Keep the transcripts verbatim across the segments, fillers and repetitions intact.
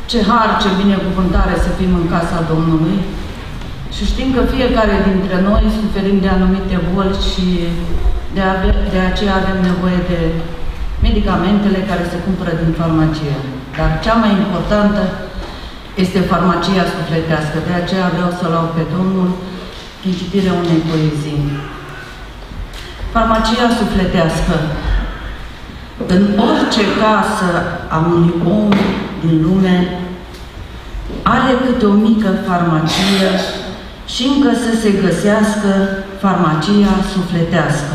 Ce har, ce binecuvântare să fim în casa Domnului. Și știm că fiecare dintre noi suferim de anumite boli și de, de aceea avem nevoie de medicamentele care se cumpără din farmacie. Dar cea mai importantă este farmacia sufletească. De aceea vreau să laud pe Domnul prin citirea unei poezii. Farmacia sufletească. În orice casă a unui om din lume are câte o mică farmacie și încă să se găsească farmacia sufletească.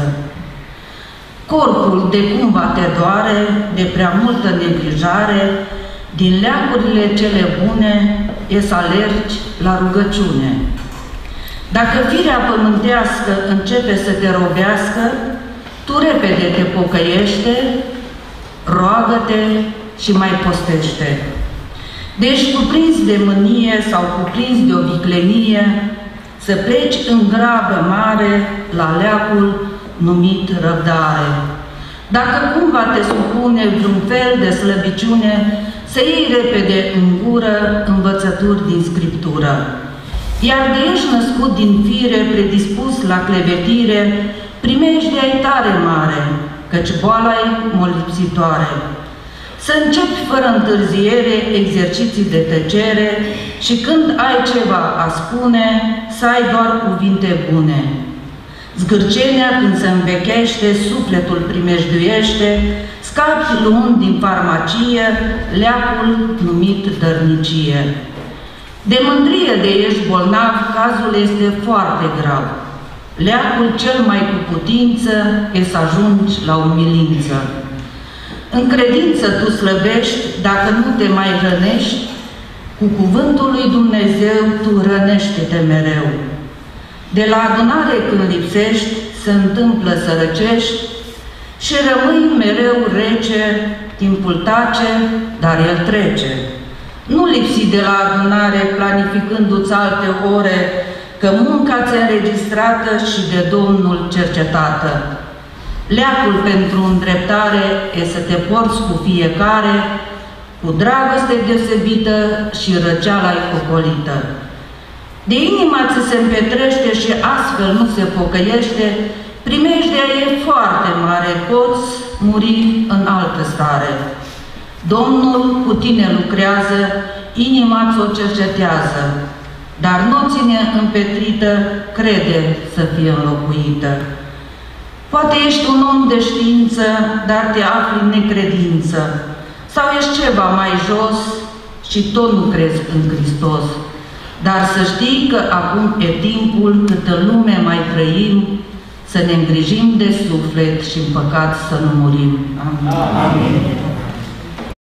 Corpul de cumva te doare, de prea multă neglijare, din leacurile cele bune e să alergi la rugăciune. Dacă firea pământească începe să te robească, tu repede te pocăiește, roagă-te și mai postește. Deci, cuprins de mânie sau cuprins de o viclenie, să pleci în grabă mare la leacul numit răbdare. Dacă cumva te supune vreun fel de slăbiciune, să iei repede în gură învățături din Scriptură. Iar de ești născut din fire, predispus la clevetire, primejdea-i tare mare, căci boala-i molipsitoare. Să începi fără întârziere exerciții de tăcere și când ai ceva a spune, să ai doar cuvinte bune. Zgârcenia când se învechește, sufletul primejduiește, scapi luând din farmacie leacul numit dărnicie. De mândrie de ești bolnav, cazul este foarte grav. Leacul cel mai cu putință e să ajungi la umilință. În credință tu slăbești, dacă nu te mai rănești, cu cuvântul lui Dumnezeu tu rănește-te mereu. De la adunare când lipsești, se întâmplă să răcești și rămâi mereu rece, timpul tace, dar el trece. Nu lipsi de la adunare, planificându-ți alte ore, că munca ți-e înregistrată și de Domnul cercetată. Leacul pentru îndreptare e să te porți cu fiecare, cu dragoste deosebită și răceala-i ocolită. De inima ți se împetrește și astfel nu se pocăiește, primejdea e foarte mare, poți muri în altă stare. Domnul cu tine lucrează, inima ți-o cercetează, dar nu ține împetrită, crede să fie înlocuită. Poate ești un om de știință, dar te afli în necredință, sau ești ceva mai jos și tot nu crezi în Hristos. Dar să știi că acum e timpul cât în lume mai trăim, să ne îngrijim de suflet și în păcat să nu murim. Amin. Amin.